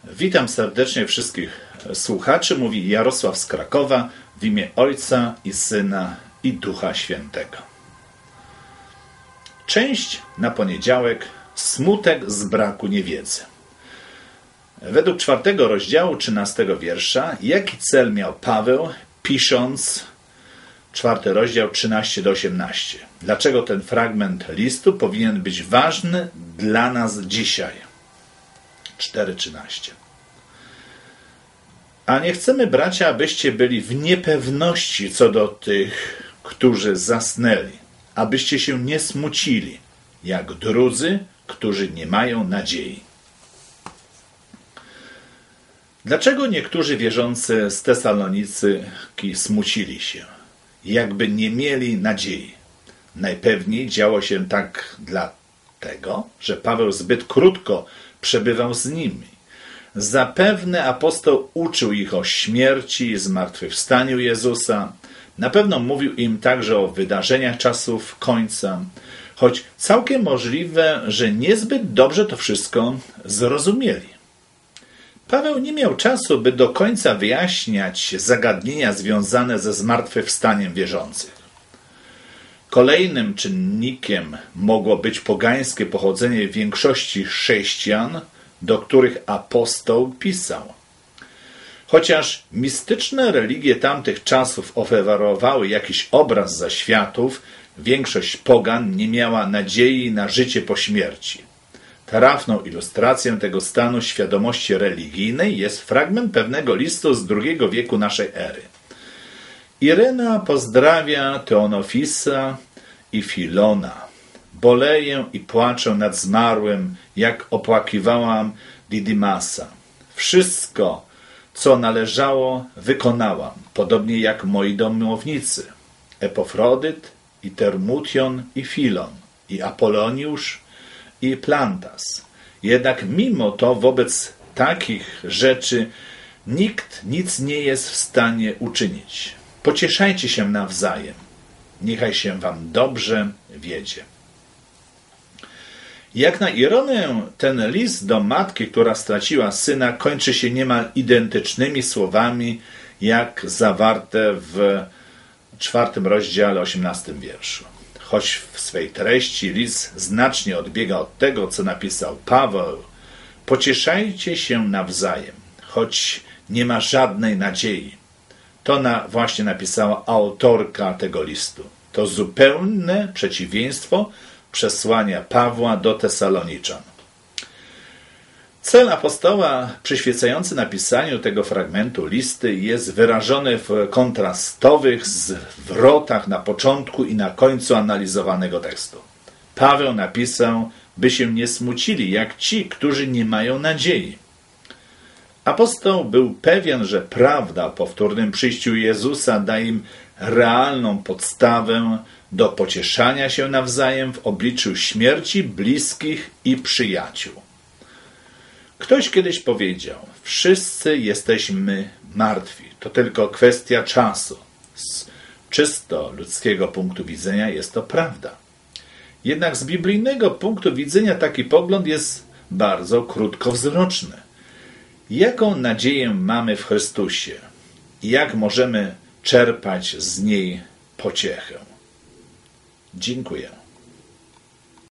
Witam serdecznie wszystkich słuchaczy. Mówi Jarosław z Krakowa w imię Ojca i Syna i Ducha Świętego. Część na poniedziałek. Smutek z braku niewiedzy. Według 4 rozdziału 13 wiersza, jaki cel miał Paweł, pisząc 4 rozdział 13-18? Dlaczego ten fragment listu powinien być ważny dla nas dzisiaj? 4:13. A nie chcemy, bracia, abyście byli w niepewności co do tych, którzy zasnęli, abyście się nie smucili, jak drudzy, którzy nie mają nadziei. Dlaczego niektórzy wierzący z Tesalonicyki smucili się, jakby nie mieli nadziei? Najpewniej działo się tak dlatego, że Paweł zbyt krótko przebywał z nimi. Zapewne apostoł uczył ich o śmierci i zmartwychwstaniu Jezusa. Na pewno mówił im także o wydarzeniach czasów końca, choć całkiem możliwe, że niezbyt dobrze to wszystko zrozumieli. Paweł nie miał czasu, by do końca wyjaśniać zagadnienia związane ze zmartwychwstaniem wierzących. Kolejnym czynnikiem mogło być pogańskie pochodzenie większości chrześcijan, do których apostoł pisał. Chociaż mistyczne religie tamtych czasów oferowały jakiś obraz zaświatów, większość pogan nie miała nadziei na życie po śmierci. Trafną ilustracją tego stanu świadomości religijnej jest fragment pewnego listu z II wieku naszej ery. Irena pozdrawia Teonofisa i Filona. Boleję i płaczę nad zmarłym, jak opłakiwałam Didymasa. Wszystko, co należało, wykonałam, podobnie jak moi domownicy. Epofrodyt i Termution i Filon, i Apoloniusz i Plantas. Jednak mimo to wobec takich rzeczy nikt nic nie jest w stanie uczynić. Pocieszajcie się nawzajem. Niechaj się wam dobrze wiedzie. Jak na ironię, ten list do matki, która straciła syna, kończy się niemal identycznymi słowami, jak zawarte w 4 rozdziale 18 wierszu. Choć w swej treści list znacznie odbiega od tego, co napisał Paweł, pocieszajcie się nawzajem, choć nie ma żadnej nadziei. To właśnie napisała autorka tego listu. To zupełne przeciwieństwo przesłania Pawła do Tesaloniczan. Cel apostoła przyświecający napisaniu tego fragmentu listy jest wyrażony w kontrastowych zwrotach na początku i na końcu analizowanego tekstu. Paweł napisał, by się nie smucili, jak ci, którzy nie mają nadziei. Apostoł był pewien, że prawda o powtórnym przyjściu Jezusa da im realną podstawę do pocieszania się nawzajem w obliczu śmierci bliskich i przyjaciół. Ktoś kiedyś powiedział, wszyscy jesteśmy martwi, to tylko kwestia czasu. Z czysto ludzkiego punktu widzenia jest to prawda. Jednak z biblijnego punktu widzenia taki pogląd jest bardzo krótkowzroczny. Jaką nadzieję mamy w Chrystusie i jak możemy czerpać z niej pociechę? Dziękuję.